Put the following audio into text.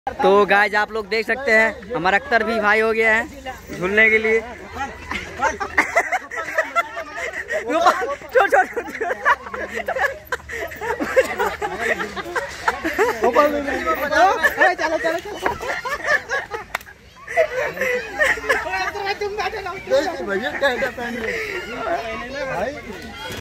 तो गाइस आप लोग देख सकते हैं हमारा अख्तर भी भाई हो गया है झूलने के लिए। चलो चलो चलो।